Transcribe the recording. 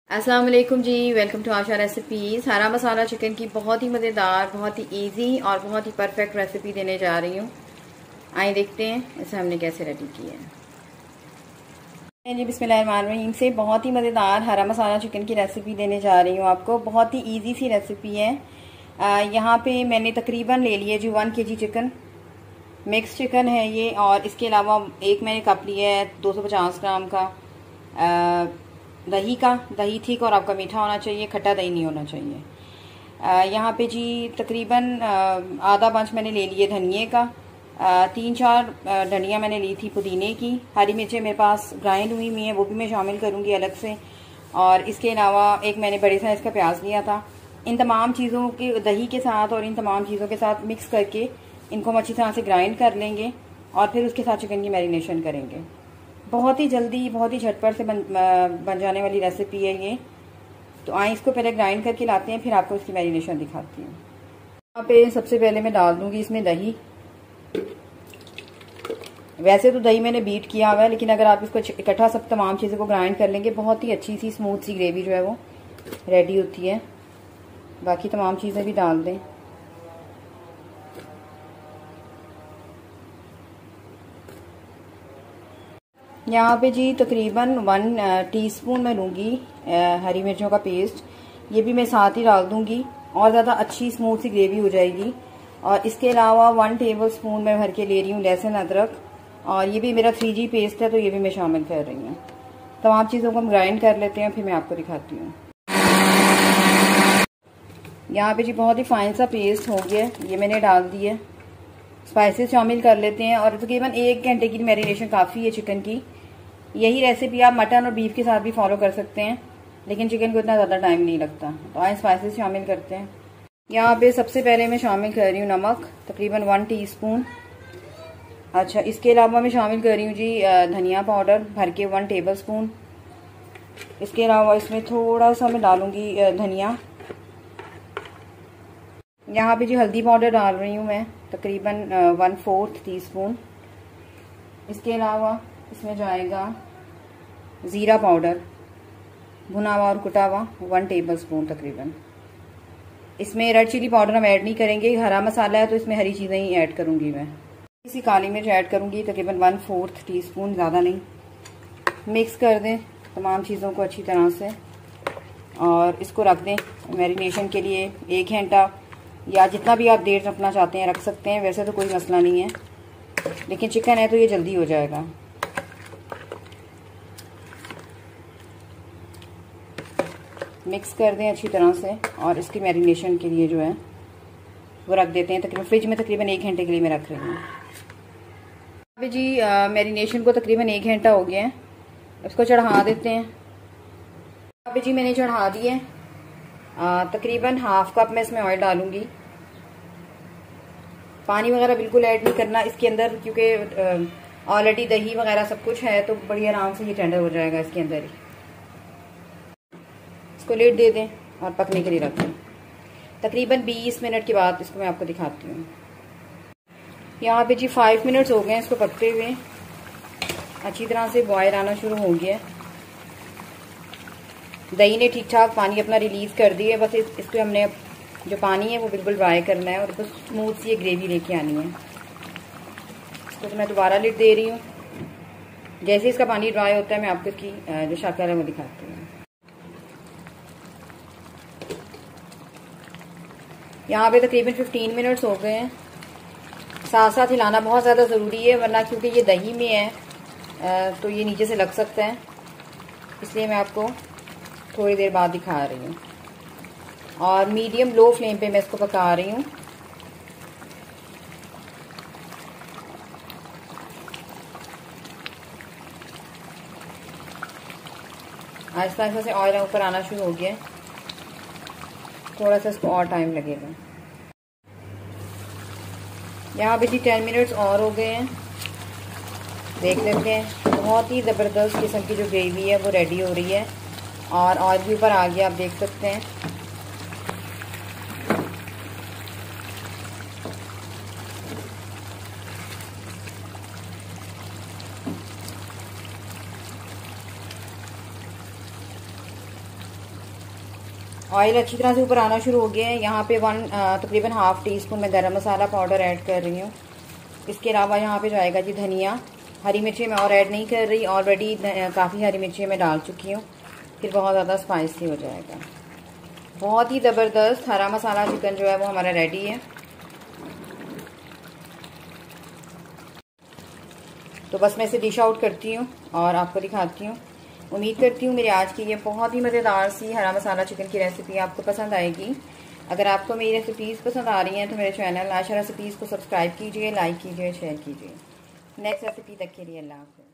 अस्सलाम वालेकुम जी। Welcome to Asha recipes. हरा मसाला चिकन की बहुत ही मज़ेदार, बहुत ही इजी और बहुत ही परफेक्ट रेसिपी देने जा रही हूँ। आइए देखते हैं इसे हमने कैसे रेडी किया है। जी बिस्मिल्लाहिर्रहमानिर्रहीम से बहुत ही मज़ेदार हरा मसाला चिकन की रेसिपी देने जा रही हूँ आपको। बहुत ही ईजी सी रेसिपी है। यहाँ पे मैंने तकरीबन ले लिया जी 1 kg चिकन। मिक्स चिकन है ये, और इसके अलावा एक मैंने कप लिया है 250 ग्राम का दही का। दही ठीक और आपका मीठा होना चाहिए, खट्टा दही नहीं होना चाहिए। यहाँ पे जी तकरीबन आधा बंच मैंने ले लिए धनिए का। 3-4 डंडियाँ मैंने ली थी पुदीने की। हरी मिर्चें मेरे पास ग्राइंड हुई हुई हैं, वो भी मैं शामिल करूँगी अलग से। और इसके अलावा एक मैंने बड़े साइज़ का प्याज लिया था। इन तमाम चीज़ों के दही के साथ और इन तमाम चीज़ों के साथ मिक्स करके इनको हम अच्छी तरह से ग्राइंड कर लेंगे और फिर उसके साथ चिकन की मैरिनेशन करेंगे। बहुत ही जल्दी, बहुत ही झटपट से बन जाने वाली रेसिपी है ये। तो आए इसको पहले ग्राइंड करके लाते हैं, फिर आपको इसकी मैरिनेशन दिखाती हूँ। यहाँ पे सबसे पहले मैं डाल दूँगी इसमें दही। वैसे तो दही मैंने बीट किया हुआ है, लेकिन अगर आप इसको इकट्ठा सब तमाम चीज़ों को ग्राइंड कर लेंगे, बहुत ही अच्छी सी स्मूथ सी ग्रेवी जो है वो रेडी होती है। बाकी तमाम चीज़ें भी डाल दें। यहाँ पे जी तकरीबन 1 टीस्पून मैं लूँगी हरी मिर्चों का पेस्ट। ये भी मैं साथ ही डाल दूँगी और ज़्यादा अच्छी स्मूथ सी ग्रेवी हो जाएगी। और इसके अलावा 1 टेबलस्पून मैं भर के ले रही हूँ लहसुन अदरक, और ये भी मेरा 3G पेस्ट है, तो ये भी मैं शामिल कर रही हूँ। तमाम चीज़ों को हम ग्राइंड कर लेते हैं, फिर मैं आपको दिखाती हूँ। यहाँ पे जी बहुत ही फाइन सा पेस्ट हो गया, ये मैंने डाल दिया। स्पाइसेस शामिल कर लेते हैं, और तकरीबन 1 घंटे की मैरिनेशन काफ़ी है चिकन की। यही रेसिपी आप मटन और बीफ के साथ भी फॉलो कर सकते हैं, लेकिन चिकन को इतना ज़्यादा टाइम नहीं लगता। तो आए स्पाइसेस शामिल करते हैं। यहाँ पे सबसे पहले मैं शामिल कर रही हूँ नमक, तकरीबन 1 टीस्पून। अच्छा, इसके अलावा मैं शामिल कर रही हूँ जी धनिया पाउडर भर के 1 टेबलस्पून। इसके अलावा इसमें थोड़ा सा मैं डालूँगी धनिया। यहाँ पे जी हल्दी पाउडर डाल रही हूँ मैं, तकरीबन 1/4 टीस्पून। इसके अलावा इसमें जाएगा ज़ीरा पाउडर, भुना हुआ और कुटा हुआ 1 टेबलस्पून तकरीबन। इसमें रेड चिली पाउडर हम ऐड नहीं करेंगे, हरा मसाला है तो इसमें हरी चीज़ें ही ऐड करूँगी मैं। इसी काली मिर्च ऐड करूँगी तकरीबन 1/4 टीस्पून, ज़्यादा नहीं। मिक्स कर दें तमाम चीज़ों को अच्छी तरह से, और इसको रख दें मैरिनेशन के लिए 1 घंटा, या जितना भी आप देर रखना चाहते हैं रख सकते हैं। वैसे तो कोई मसला नहीं है, लेकिन चिकन है तो ये जल्दी हो जाएगा। मिक्स कर दें अच्छी तरह से, और इसकी मैरिनेशन के लिए जो है वो रख देते हैं। तकरीबन फ्रिज में तकरीबन 1 घंटे के लिए मैं रख रही हूँ। अभी जी मैरिनेशन को तकरीबन 1 घंटा हो गया है, इसको चढ़ा देते हैं। अभी जी मैंने चढ़ा दिए। तकरीबन 1/2 कप मैं इसमें ऑयल डालूंगी। पानी वगैरह बिल्कुल ऐड नहीं करना इसके अंदर, क्योंकि ऑलरेडी दही वगैरह सब कुछ है, तो बड़ी आराम से ये टेंडर हो जाएगा इसके अंदर ही। इसको लिड दे दें और पकने के लिए रख दें। तकरीबन 20 मिनट के बाद इसको मैं आपको दिखाती हूँ। यहाँ पे जी 5 मिनट्स हो गए हैं इसको पकते हुए। अच्छी तरह से बॉयल आना शुरू हो गया। दही ने ठीक ठाक पानी अपना रिलीज कर दिया। बस इसको हमने जो पानी है वो बिल्कुल ड्राई करना है, और बस स्मूथ सी ये ग्रेवी लेके आनी है। इसको तो मैं दोबारा लिड दे रही हूँ। जैसे इसका पानी ड्राई होता है मैं आपको इसकी जो शक्ल है वो दिखाती हूँ। यहाँ पे तकरीबन 15 मिनट्स हो गए हैं। साथ साथ हिलाना बहुत ज़्यादा ज़रूरी है, वरना क्योंकि ये दही में है तो ये नीचे से लग सकता है। इसलिए मैं आपको थोड़ी देर बाद दिखा रही हूँ, और मीडियम लो फ्लेम पे मैं इसको पका रही हूँ। आहिस्ता आहिस्ता से ऑयल ऊपर आना शुरू हो गया है, थोड़ा सा इसको और टाइम लगेगा। यहाँ पे जी 10 मिनट्स और हो गए हैं। देख लेते हैं। बहुत ही ज़बरदस्त किस्म की जो ग्रेवी है वो रेडी हो रही है, और ऑयल भी ऊपर आ गया, आप देख सकते हैं। ऑयल अच्छी तरह से ऊपर आना शुरू हो गया है। यहाँ पे तकरीबन हाफ टी स्पून मैं गरम मसाला पाउडर ऐड कर रही हूँ। इसके अलावा यहाँ पे जाएगा जी धनिया। हरी मिर्ची मैं और ऐड नहीं कर रही, ऑलरेडी काफ़ी हरी मिर्ची मैं डाल चुकी हूँ, फिर बहुत ज़्यादा स्पाइसी हो जाएगा। बहुत ही ज़बरदस्त हरा मसाला चिकन जो है वो हमारा रेडी है। तो बस मैं इसे डिश आउट करती हूँ और आपको दिखाती हूँ। उम्मीद करती हूँ मेरी आज की ये बहुत ही मज़ेदार सी हरा मसाला चिकन की रेसिपी आपको पसंद आएगी। अगर आपको मेरी रेसिपीज़ पसंद आ रही हैं तो मेरे चैनल आशा रेसिपीज़ को सब्सक्राइब कीजिए, लाइक कीजिए, शेयर कीजिए। नेक्स्ट रेसिपी तक के लिए अल्लाह हाफ़िज़।